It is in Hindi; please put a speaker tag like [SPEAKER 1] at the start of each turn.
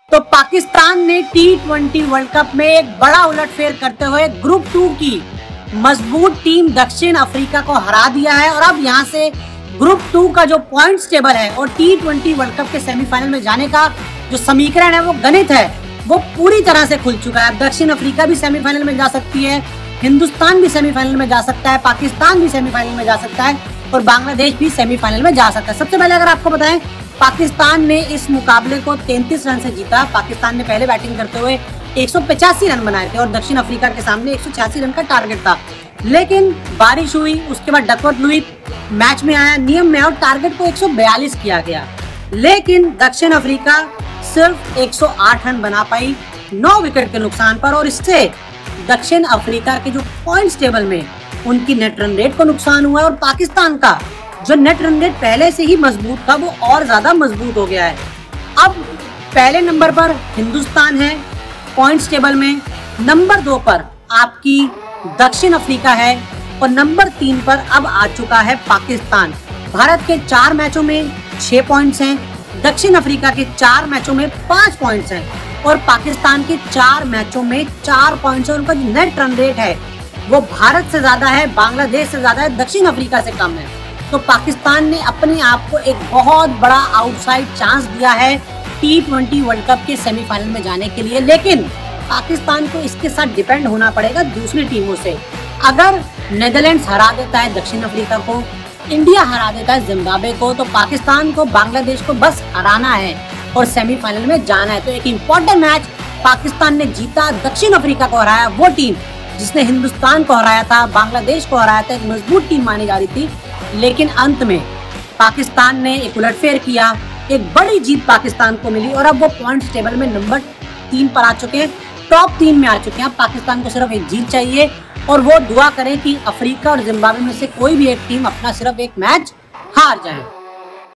[SPEAKER 1] तो पाकिस्तान ने T20 वर्ल्ड कप में एक बड़ा उलटफेर करते हुए ग्रुप 2 की मजबूत टीम दक्षिण अफ्रीका को हरा दिया है और अब यहां से ग्रुप 2 का जो पॉइंट्स टेबल है और T20 वर्ल्ड कप के सेमीफाइनल में जाने का जो समीकरण है वो गणित है वो पूरी तरह से खुल चुका है। दक्षिण अफ्रीका भी सेमीफाइनल में जा सकती है, हिंदुस्तान भी सेमीफाइनल में जा सकता है, पाकिस्तान भी सेमीफाइनल में जा सकता है और बांग्लादेश भी सेमीफाइनल में जा सकता है। सबसे पहले अगर आपको बताएं, पाकिस्तान ने इस मुकाबले को 33 रन से जीता। पाकिस्तान ने पहले बैटिंग करते हुए 185 रन बनाए थे और दक्षिण अफ्रीका के सामने 186 रन का टारगेट था, लेकिन बारिश हुई, उसके बाद डकवर्थ लुईस मैच में आया, नियम में और टारगेट को 142 किया गया, लेकिन दक्षिण अफ्रीका सिर्फ 108 रन बना पाई 9 विकेट के नुकसान पर और इससे दक्षिण अफ्रीका के जो पॉइंट्स टेबल में उनकी नेट रन रेट को नुकसान हुआ और पाकिस्तान का जो नेट रन रेट पहले से ही मजबूत था वो और ज्यादा मजबूत हो गया है। अब पहले नंबर पर हिंदुस्तान है पॉइंट्स टेबल में, नंबर 2 पर आपकी दक्षिण अफ्रीका है और नंबर 3 पर अब आ चुका है पाकिस्तान। भारत के 4 मैचों में 6 पॉइंट्स हैं, दक्षिण अफ्रीका के 4 मैचों में 5 पॉइंट्स हैं और पाकिस्तान के 4 मैचों में 4 पॉइंट्स है। उनका जो नेट रन रेट है वो भारत से ज्यादा है, बांग्लादेश से ज्यादा है, दक्षिण अफ्रीका से कम है। तो पाकिस्तान ने अपने आप को एक बहुत बड़ा आउटसाइड चांस दिया है T20 वर्ल्ड कप के सेमीफाइनल में जाने के लिए, लेकिन पाकिस्तान को इसके साथ डिपेंड होना पड़ेगा दूसरी टीमों से। अगर नेदरलैंड्स हरा देता है दक्षिण अफ्रीका को, इंडिया हरा देता है जिम्बाब्वे को, तो पाकिस्तान को बांग्लादेश को बस हराना है और सेमीफाइनल में जाना है। तो एक इम्पोर्टेंट मैच पाकिस्तान ने जीता, दक्षिण अफ्रीका को हराया, वो टीम जिसने हिंदुस्तान को हराया था, बांग्लादेश को हराया था, एक मजबूत टीम मानी जा रही थी, लेकिन अंत में पाकिस्तान ने एक उलटफेर किया, एक बड़ी जीत पाकिस्तान को मिली और अब वो पॉइंट्स टेबल में नंबर 3 पर आ चुके हैं, टॉप 3 में आ चुके हैं। पाकिस्तान को सिर्फ एक जीत चाहिए और वो दुआ करें कि अफ्रीका और जिम्बाब्वे में से कोई भी एक टीम अपना सिर्फ एक मैच हार जाए।